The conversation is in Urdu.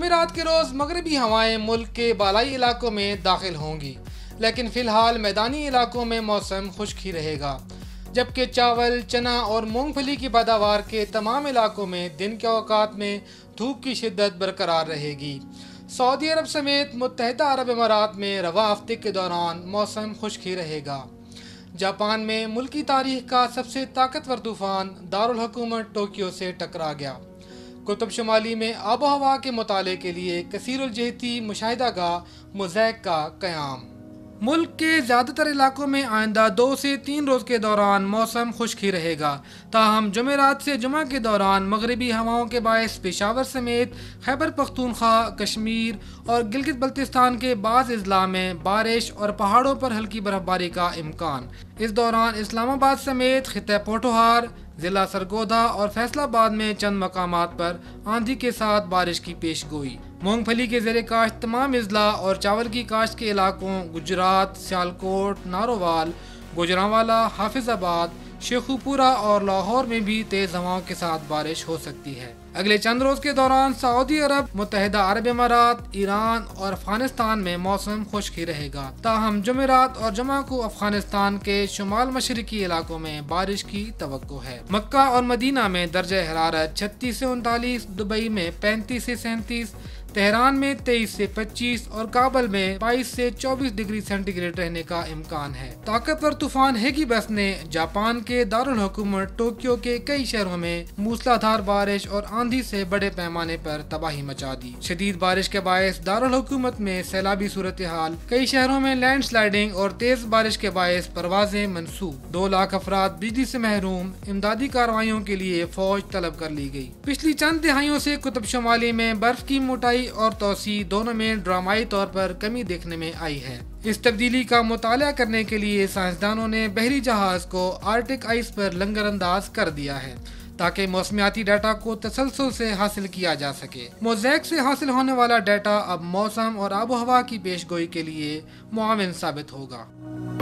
جمعرات کے روز مغربی ہوائیں ملک کے بالائی علاقوں میں داخل ہوں گی، لیکن فی الحال میدانی علاقوں میں موسم خشک ہی رہے گا، جبکہ چاول، چنا اور مونگ پھلی کی پیداوار کے تمام علاقوں میں دن کے اوقات میں دھوپ کی شدت برقرار رہے گی۔ سعودی عرب سمیت متحدہ عرب امارات میں رواں ہفتے کے دوران موسم خشک ہی رہے گا۔ جاپان میں ملکی تاریخ کا سب سے طاقتور طوفان دارالحکومت ٹوکیو سے ٹکرا گیا۔ قطب شمالی میں آب و ہوا کے مطالعے کے لیے کثیر الجہتی مشاہدہ گاہ موزیک کا قیام۔ ملک کے زیادہ تر علاقوں میں آئندہ 2 سے 3 روز کے دوران موسم خشک ہی رہے گا، تاہم جمعرات سے جمعہ کے دوران مغربی ہواؤں کے باعث پشاور سمیت خیبر پختونخوا، کشمیر اور گلگت بلتستان کے بعض اضلاع میں بارش اور پہاڑوں پر ہلکی برف باری کا امکان۔ اس دوران اسلام آباد سمیت خطہ پوٹھوہار، ضلع سرگودا اور فیصل آباد میں چند مقامات پر آندھی کے ساتھ بارش کی پیش گوئی۔ مونگ پھلی کے زیر کاشت تمام اضلاع اور چاول کی کاشت کے علاقوں گجرات، سیالکوٹ، نارووال، گوجرانوالا، حافظ آباد، شیخوپورہ اور لاہور میں بھی تیز ہواؤں کے ساتھ بارش ہو سکتی ہے۔ اگلے چند روز کے دوران سعودی عرب، متحدہ عرب امارات، ایران اور افغانستان میں موسم خشک ہی رہے گا، تاہم جمعرات اور جمعہ کو افغانستان کے شمال مشرقی علاقوں میں بارش کی توقع ہے۔ مکہ اور مدینہ میں درجہ حرارت 36 سے 39، دبئی میں 35 سے 37، تہران میں 23 سے 25 اور کابل میں 22 سے 24 ڈگری سینٹی گریڈ رہنے کا امکان ہے۔ طاقتور طوفان ہیگی بس نے جاپان کے دارالحکومت ٹوکیو کے کئی شہروں میں موسلا دھار بارش اور آندھی سے بڑے پیمانے پر تباہی مچا دی۔ شدید بارش کے باعث دارالحکومت میں سیلابی صورتحال، کئی شہروں میں لینڈ سلائیڈنگ اور تیز بارش کے باعث پروازیں منسوخ، 2 لاکھ افراد بجلی سے محروم، امدادی کارروائیوں کے لیے فوج طلب کر لی گئی۔ پچھلی چند دہائیوں سے قطب شمالی میں برف کی موٹائی اور توسیع دونوں میں ڈرامائی طور پر کمی دیکھنے میں آئی ہے۔ اس تبدیلی کا مطالعہ کرنے کے لیے سائنسدانوں نے بحری جہاز کو آرکٹک آئس پر لنگر انداز کر دیا ہے تاکہ موسمیاتی ڈیٹا کو تسلسل سے حاصل کیا جا سکے۔ موزیک سے حاصل ہونے والا ڈیٹا اب موسم اور آب و ہوا کی پیش گوئی کے لیے معاون ثابت ہوگا۔